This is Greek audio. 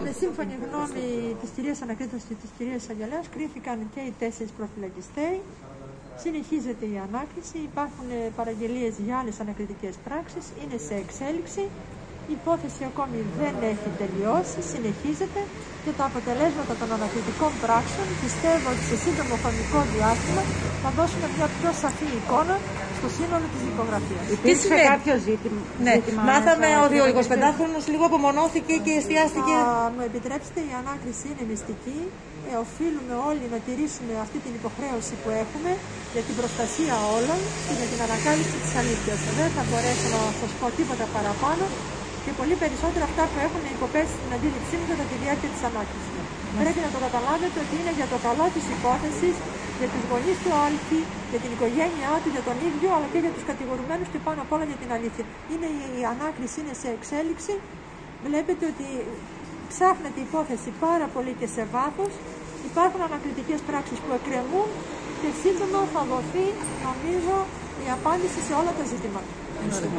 Με σύμφωνη γνώμη της κυρίας Ανακρίτρας και της κυρίας Αγγελέας, κρίθηκαν και οι 4 προφυλακιστέοι. Συνεχίζεται η ανάκριση, υπάρχουν παραγγελίες για άλλες ανακριτικές πράξεις, είναι σε εξέλιξη. Η υπόθεση ακόμη δεν έχει τελειώσει, συνεχίζεται και τα αποτελέσματα των ανακριτικών πράξεων πιστεύω ότι σε σύντομο χρονικό διάστημα θα δώσουν μια πιο σαφή εικόνα στο σύνολο της δικογραφίας. Υπήρξε κάποιο ζήτημα? Ναι, μάθαμε ότι ο 25χρονος λίγο απομονώθηκε και εστιάστηκε. Μου επιτρέψτε, η ανάκριση είναι μυστική. Οφείλουμε όλοι να τηρήσουμε αυτή την υποχρέωση που έχουμε για την προστασία όλων και για την ανακάλυψη της αλήθειας. Δεν θα μπορέσω να σας πω τίποτα παραπάνω και πολύ περισσότερα αυτά που έχουν υποπέσει στην αντίληψή μου κατά τη διάρκεια της ανάκρισης. Πρέπει να το καταλάβετε ότι είναι για το καλό της υπόθεσης, για τους γονείς του Άλκη, για την οικογένειά του, για τον ίδιο, αλλά και για τους κατηγορουμένους και πάνω απ' όλα για την αλήθεια. Η ανάκριση είναι σε εξέλιξη. Βλέπετε ότι ψάχνεται η υπόθεση πάρα πολύ και σε βάθος. Υπάρχουν ανακριτικές πράξεις που εκκρεμούν και σύντομα θα δοθεί, νομίζω, η απάντηση σε όλα τα ζητήματα.